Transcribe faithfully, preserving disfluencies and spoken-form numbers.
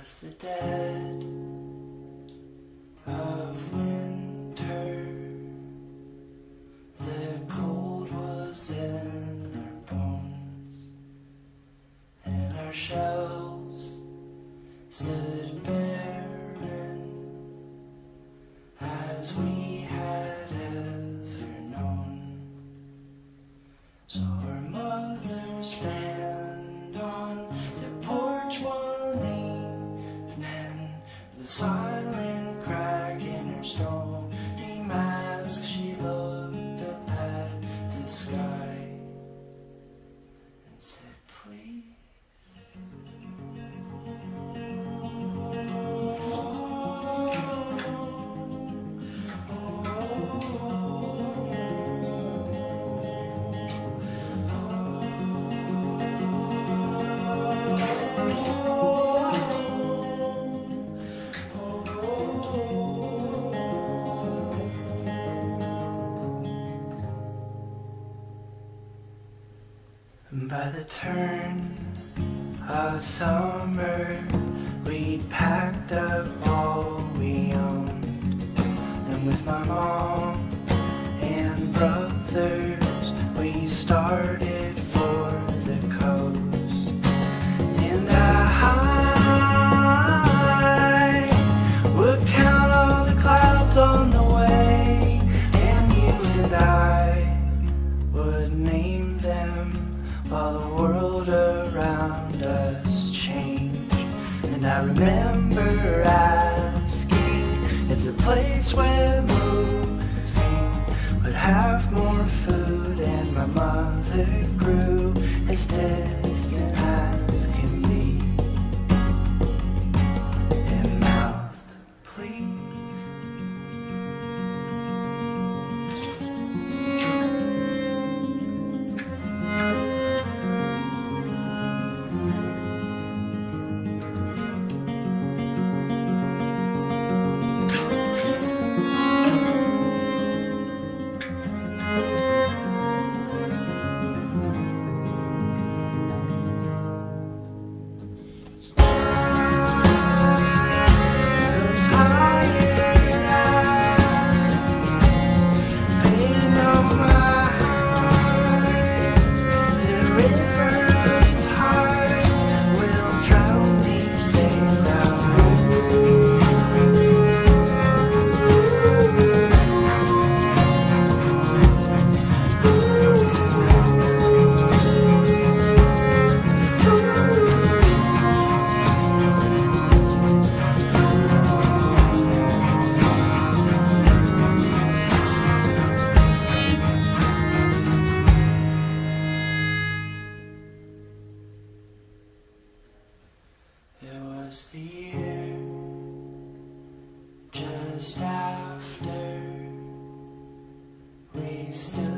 with the dead of winter. The cold was in our bones, and our shelves stood barren as we had ever known. So our mother stand on the porch one evening, the silent crack in her stony mask. She looked up at the sky and said, please. By the turn of summer, we'd packed up all we owned, and with my mom and brothers, we started for the coast. And I would count all the clouds on the way, and you and I would name them while the world around us changed. And I remember asking if the place we're moving would have more food, and my mother grew as distant as can be and mouthed, please. It was the year just after we still